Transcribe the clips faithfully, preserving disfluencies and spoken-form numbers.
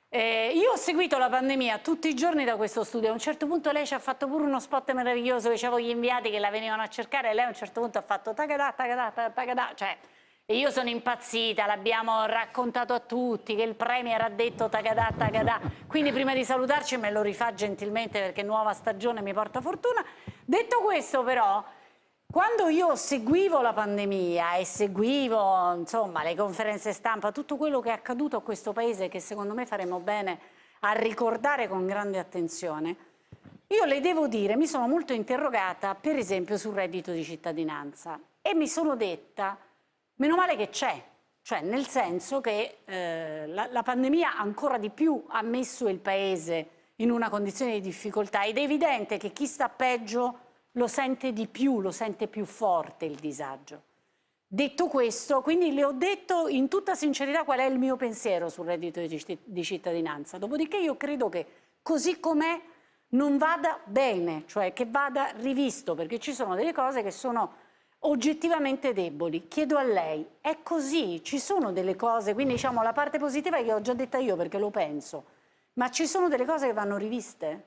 Eh, io ho seguito la pandemia tutti i giorni da questo studio. A un certo punto lei ci ha fatto pure uno spot meraviglioso, dicevo gli inviati che la venivano a cercare e lei a un certo punto ha fatto tagadà, tagadà, tagadà, cioè, e io sono impazzita, l'abbiamo raccontato a tutti, che il premier ha detto tagadà, tagadà, quindi prima di salutarci me lo rifà gentilmente perché nuova stagione mi porta fortuna. Detto questo però, quando io seguivo la pandemia e seguivo insomma, le conferenze stampa, tutto quello che è accaduto a questo paese, che secondo me faremo bene a ricordare con grande attenzione, io le devo dire, mi sono molto interrogata per esempio sul reddito di cittadinanza e mi sono detta, meno male che c'è, cioè nel senso che eh, la, la pandemia ancora di più ha messo il paese in una condizione di difficoltà ed è evidente che chi sta peggio lo sente di più, lo sente più forte il disagio. Detto questo, quindi le ho detto in tutta sincerità qual è il mio pensiero sul reddito di cittadinanza. Dopodiché io credo che così com'è non vada bene, cioè che vada rivisto, perché ci sono delle cose che sono oggettivamente deboli. Chiedo a lei, è così? Ci sono delle cose, quindi diciamo la parte positiva che ho già detta io perché lo penso, ma ci sono delle cose che vanno riviste?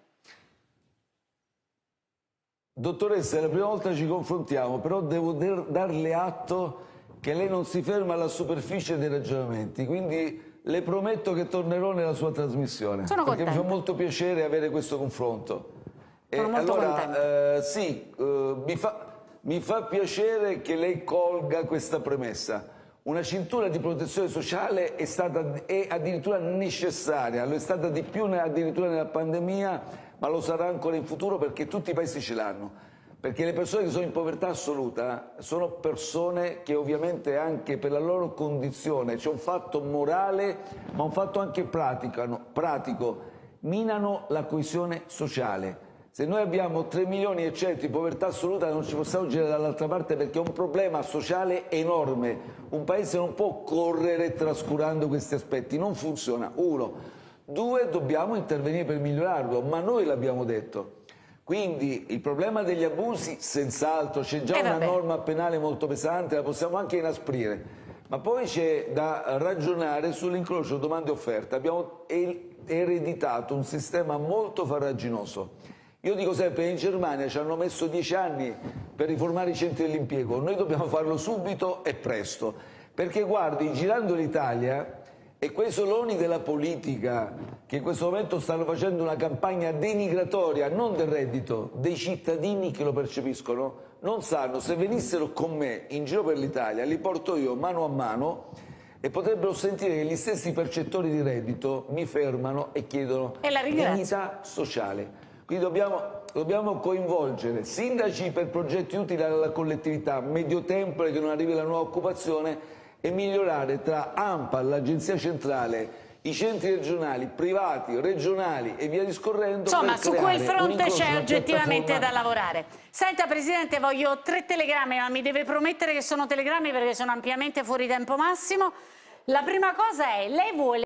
Dottoressa, è la prima volta che ci confrontiamo, però devo darle atto che lei non si ferma alla superficie dei ragionamenti, quindi le prometto che tornerò nella sua trasmissione. Sono perché contenta. mi fa molto piacere avere questo confronto. Sono e molto allora, eh, sì, eh, mi, fa, mi fa piacere che lei colga questa premessa. Una cintura di protezione sociale è stata è addirittura necessaria, lo è stata di più addirittura nella pandemia, ma lo sarà ancora in futuro perché tutti i paesi ce l'hanno. Perché le persone che sono in povertà assoluta sono persone che ovviamente anche per la loro condizione, c'è un fatto morale ma un fatto anche pratico, pratico, minano la coesione sociale. Se noi abbiamo tre milioni e cento di povertà assoluta non ci possiamo girare dall'altra parte perché è un problema sociale enorme. Un paese non può correre trascurando questi aspetti, non funziona. Uno. Due, dobbiamo intervenire per migliorarlo, ma noi l'abbiamo detto. Quindi il problema degli abusi, senz'altro, c'è già eh una vabbè. norma penale molto pesante, la possiamo anche inasprire, ma poi c'è da ragionare sull'incrocio domande e offerta. Abbiamo ereditato un sistema molto farraginoso. Io dico sempre, in Germania ci hanno messo dieci anni per riformare i centri dell'impiego, noi dobbiamo farlo subito e presto, perché guardi, girando l'Italia, e quei soloni della politica che in questo momento stanno facendo una campagna denigratoria, non del reddito, dei cittadini che lo percepiscono, non sanno, se venissero con me in giro per l'Italia, li porto io mano a mano e potrebbero sentire che gli stessi percettori di reddito mi fermano e chiedono dignità sociale. Quindi dobbiamo, dobbiamo coinvolgere sindaci per progetti utili alla collettività, medio tempo che non arrivi la nuova occupazione e migliorare tra ANPAL, l'Agenzia Centrale, i centri regionali, privati, regionali e via discorrendo. Insomma, su quel fronte c'è oggettivamente da piattaforma... lavorare. Senta, Presidente, voglio tre telegrammi, ma mi deve promettere che sono telegrammi perché sono ampiamente fuori tempo massimo. La prima cosa è, lei vuole